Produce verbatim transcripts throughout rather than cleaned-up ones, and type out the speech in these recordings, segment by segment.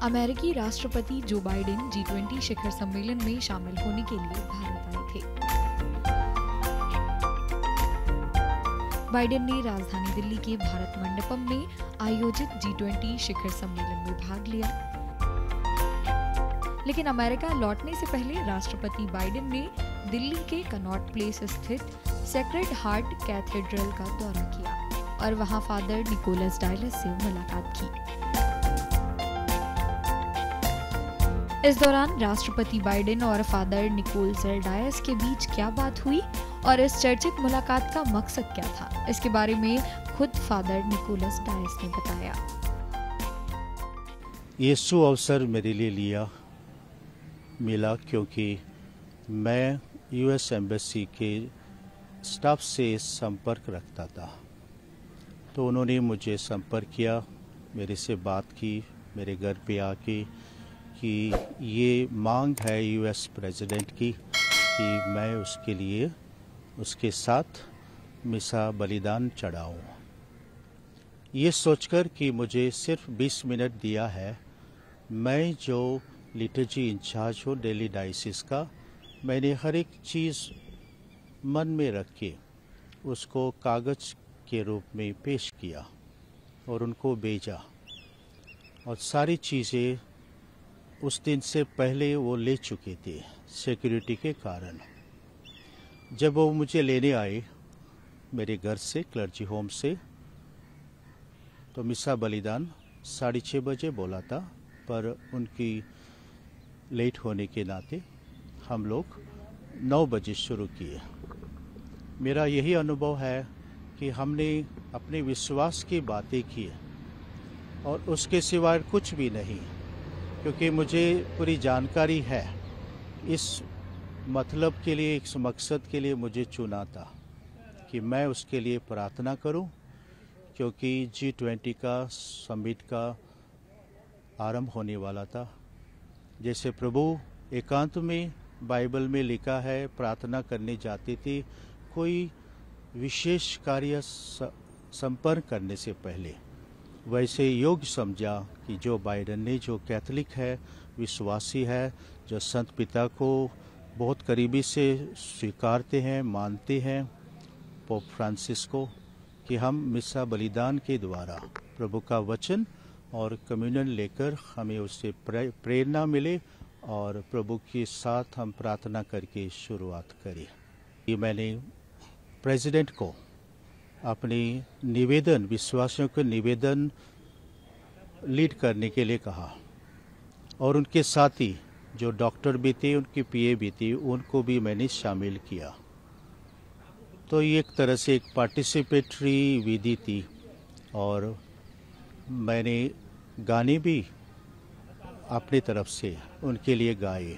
अमेरिकी राष्ट्रपति Joe Biden G twenty शिखर सम्मेलन में शामिल होने के लिए भारत आए थे। बाइडेन ने राजधानी दिल्ली के भारत मंडपम में आयोजित जी ट्वेंटी शिखर सम्मेलन में भाग लिया, लेकिन अमेरिका लौटने से पहले राष्ट्रपति बाइडेन ने दिल्ली के कनॉट प्लेस स्थित सेक्रेड हार्ट कैथेड्रल का दौरा किया और वहां फादर निकोलस डायलस से मुलाकात की। इस दौरान राष्ट्रपति बाइडेन और फादर निकोलस डायस के बीच क्या बात हुई और इस चर्चित मुलाकात का मकसद क्या था, इसके बारे में खुद फादर निकोलस डायस ने बताया। ये सु अवसर मेरे लिए लिया मिला क्योंकि मैं यूएस एम्बेसी के स्टाफ से संपर्क रखता था, तो उन्होंने मुझे संपर्क किया, मेरे से बात की, मेरे घर पे आके कि ये मांग है यूएस प्रेसिडेंट की कि मैं उसके लिए उसके साथ मिसा बलिदान चढ़ाऊं। ये सोचकर कि मुझे सिर्फ बीस मिनट दिया है, मैं जो लिटर्जी इंचार्ज हूँ दिल्ली डायसिस का, मैंने हर एक चीज़ मन में रख के उसको कागज़ के रूप में पेश किया और उनको भेजा, और सारी चीज़ें उस दिन से पहले वो ले चुके थे सिक्योरिटी के कारण। जब वो मुझे लेने आए मेरे घर से, क्लर्जी होम से, तो मिसा बलिदान साढ़े छः बजे बोला था, पर उनकी लेट होने के नाते हम लोग नौ बजे शुरू किए। मेरा यही अनुभव है कि हमने अपने विश्वास की बातें की और उसके सिवाय कुछ भी नहीं, क्योंकि मुझे पूरी जानकारी है इस मतलब के लिए, इस मकसद के लिए मुझे चुना था कि मैं उसके लिए प्रार्थना करूं, क्योंकि जी ट्वेंटी का समिट का आरंभ होने वाला था। जैसे प्रभु एकांत में बाइबल में लिखा है प्रार्थना करने जाते थे कोई विशेष कार्य संपर्क करने से पहले, वैसे योग्य समझा कि जो बाइडेन ने, जो कैथोलिक है, विश्वासी है, जो संत पिता को बहुत करीबी से स्वीकारते हैं, मानते हैं, पोप फ्रांसिस को, कि हम मिसा बलिदान के द्वारा प्रभु का वचन और कम्युनियन लेकर हमें उससे प्रेरणा मिले और प्रभु के साथ हम प्रार्थना करके शुरुआत करें। ये मैंने प्रेसिडेंट को अपनी निवेदन, विश्वासियों के निवेदन लीड करने के लिए कहा, और उनके साथ ही जो डॉक्टर भी थे, उनकी पीए भी थी, उनको भी मैंने शामिल किया। तो ये एक तरह से एक पार्टिसिपेटरी विधि थी, और मैंने गाने भी अपनी तरफ से उनके लिए गाए।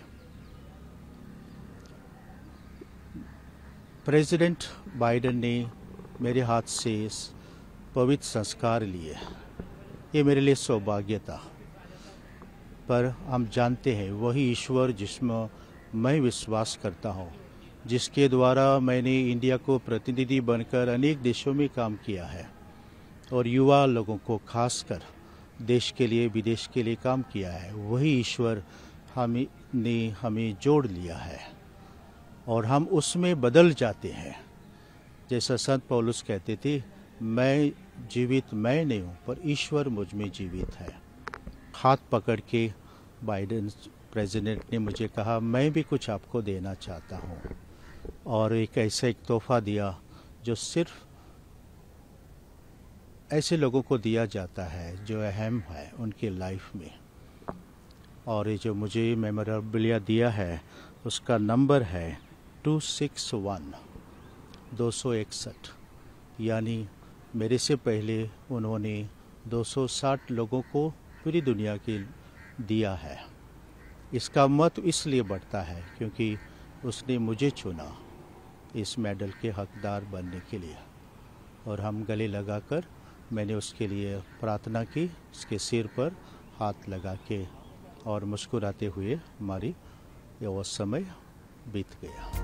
प्रेसिडेंट बाइडेन ने मेरे हाथ से पवित्र संस्कार लिए, ये मेरे लिए सौभाग्य था। पर हम जानते हैं वही ईश्वर जिसमें मैं विश्वास करता हूँ, जिसके द्वारा मैंने इंडिया को प्रतिनिधि बनकर अनेक देशों में काम किया है और युवा लोगों को खासकर देश के लिए, विदेश के लिए काम किया है, वही ईश्वर हमें ने हमें जोड़ लिया है और हम उसमें बदल जाते हैं। जैसा संत पौलुस कहते थे, मैं जीवित मैं नहीं हूँ, पर ईश्वर मुझ में जीवित है। हाथ पकड़ के बाइडेन प्रेसिडेंट ने मुझे कहा, मैं भी कुछ आपको देना चाहता हूँ, और एक ऐसा एक तोहफा दिया जो सिर्फ ऐसे लोगों को दिया जाता है जो अहम है उनकी लाइफ में। और ये जो मुझे मेमोरेबलिया दिया है उसका नंबर है टू सिक्स वन दो सौ इकसठ, यानी मेरे से पहले उन्होंने दो सौ साठ लोगों को पूरी दुनिया के दिया है। इसका महत्व इसलिए बढ़ता है क्योंकि उसने मुझे चुना इस मेडल के हकदार बनने के लिए, और हम गले लगाकर मैंने उसके लिए प्रार्थना की, उसके सिर पर हाथ लगा के, और मुस्कुराते हुए हमारी ये वो समय बीत गया।